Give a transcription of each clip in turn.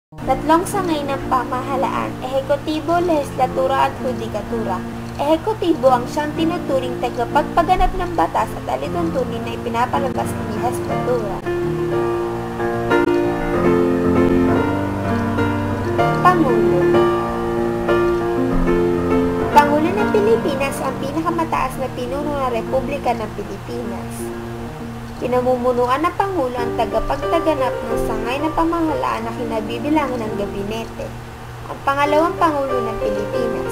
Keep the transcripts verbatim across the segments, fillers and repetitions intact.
Tatlong sangay ng pamahalaan, ehekutibo, lehislatura at hudikatura. Ehekutibo ang siyang tinuturing tagapagpaganap ng batas at alituntunin na ipinapalabas ng lehislatura. Pangulo. Pangulo ng Pilipinas ang pinakamataas na pinuno ng Republika ng Pilipinas. Pinamumunuan ng Pangulo ang tagapagtaganap ng sangay na pamahalaan na kinabibilangan ng gabinete, ang pangalawang Pangulo ng Pilipinas.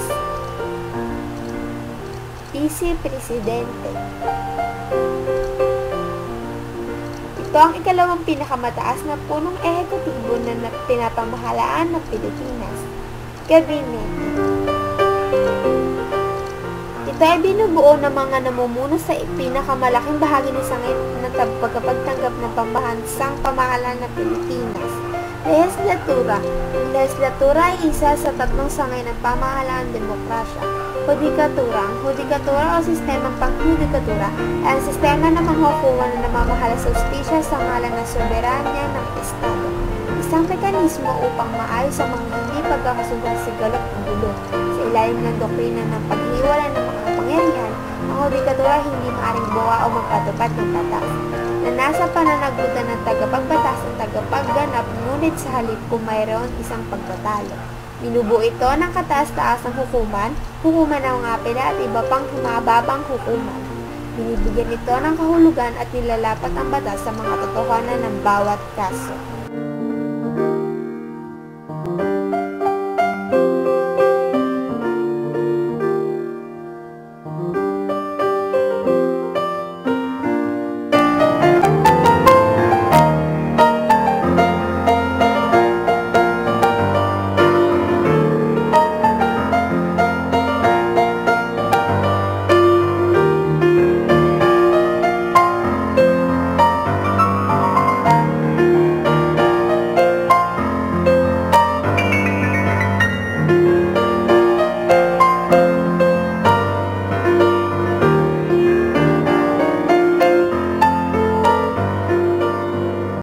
Vice-Presidente. Ito ang ikalawang pinakamataas na punong ehekutibo na pinapamahalaan ng Pilipinas. Gabinete. Ito ay binubuo ng mga namumuno sa pinakamalaking bahagi ng sangay na pagkapagtanggap ng pambansang pamahalaan ng Pilipinas. Lehislatura. Ang lehislatura ay isa sa tatlong sangay ng pamahalaan demokrasya. Hudikatura. Ang hudikatura o sistemang panghudikatura ay ang sistema ng panghukuman na namamahala sa ustisya sa ngalan ng soberanya ng Estado. Isang mekanismo upang maayos ang mga hindi pagkakasunod sa galak ng gulo. Sa ilalim ng doktrina ng paghiwalay ng mga kapangyarihan, ang hudikatura hindi maaaring buwa o magpatupad ng batas, na nasa pananagutan ng tagapagbatas at tagapagganap, ngunit sa halip kung mayroon isang pagtatalo. Binubuo ito ng kataas-taasang hukuman, hukuman ng mga apela at iba pang humababang hukuman. Binibigyan ito ng kahulugan at nilalapat ang batas sa mga totohanan ng bawat kaso.